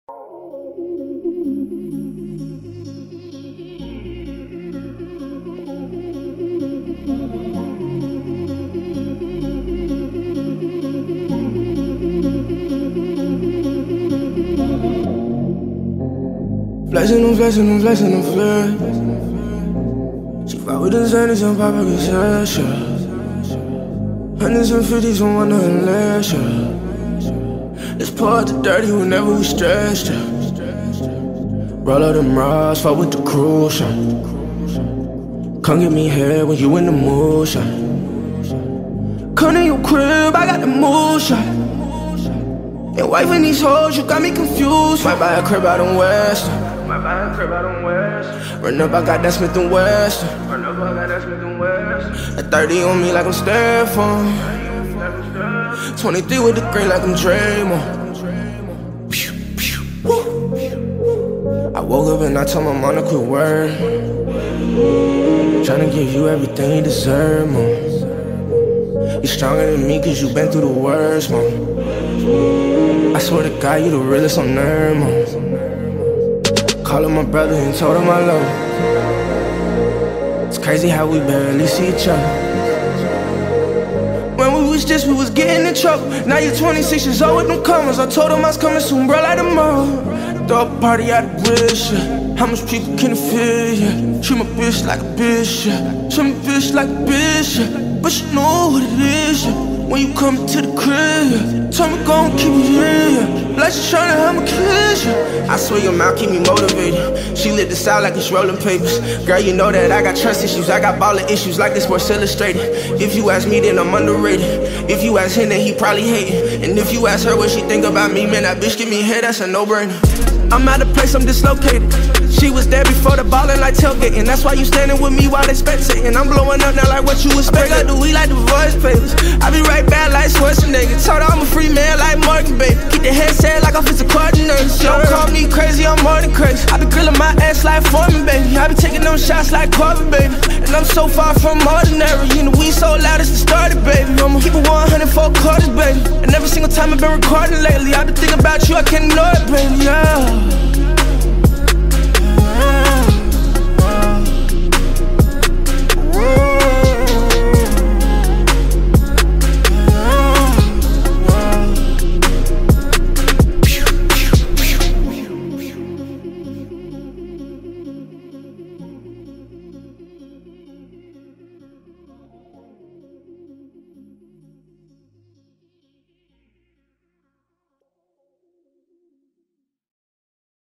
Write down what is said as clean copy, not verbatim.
Flexing on flex. She fought with the Xannies and Papa gets cash, yeah. Hundreds and fifties on one and less, yeah. Let's pour out the dirty whenever we stressed, yeah. Roll out them rods, fuck with the cruise, yeah. Come get me here when you in the mood, yeah. Come to your crib, I got the moonshine. And wifing these hoes, you got me confused. Might buy a crib out in West. Run up, I got that Smith & Wesson. At 30 on me like I'm Stephon. 23 with the green like I'm Draymond. I woke up and I told my mom to quit work. Tryna give you everything you deserve, mom. You stronger than me cause you been through the worst, mom. I swear to God, you the realest on earth, mom. Call him my brother and told him I love him. It's crazy how we barely see each other. When we was just, we was getting in trouble. Now you're 26 years old with no commas. I told him I was coming soon, bro, like tomorrow. Throw a party out of bridge, yeah. How much people can it feel, yeah. Treat my bitch like a bitch, yeah. Treat my bitch like a bitch, yeah. But you know what it is, yeah. When you come to the crib, yeah. Tell me gon' keep it real, yeah. Like she tryna have my kids, yeah. I swear your mouth keep me motivated. She lit this out like it's rolling papers. Girl, you know that I got trust issues. I got baller issues like this Sports Illustrated. If you ask me, then I'm underrated. If you ask him, then he probably hating. And if you ask her what she think about me, man, that bitch give me head, that's a no-brainer. I'm out of place, I'm dislocated. She was there before the ballin' like tailgating. That's why you standing with me while they spectating. I'm blowing up now like what you expect. I do we like the voice papers. I be right back like Schwarzenegger. Told her I'm a free man like Martin, baby. Keep the headset like offensive coordinators. Don't call me crazy, I'm more than crazy. I be grilling my ass like Foreman, baby. I be taking them shots like Corbin, baby. And I'm so far from ordinary. You know we so loud it's the started, baby. I'ma keep it 104 quarters, baby. And every single time I've been recording lately, I been thinking about you, I can't ignore it, baby, yeah.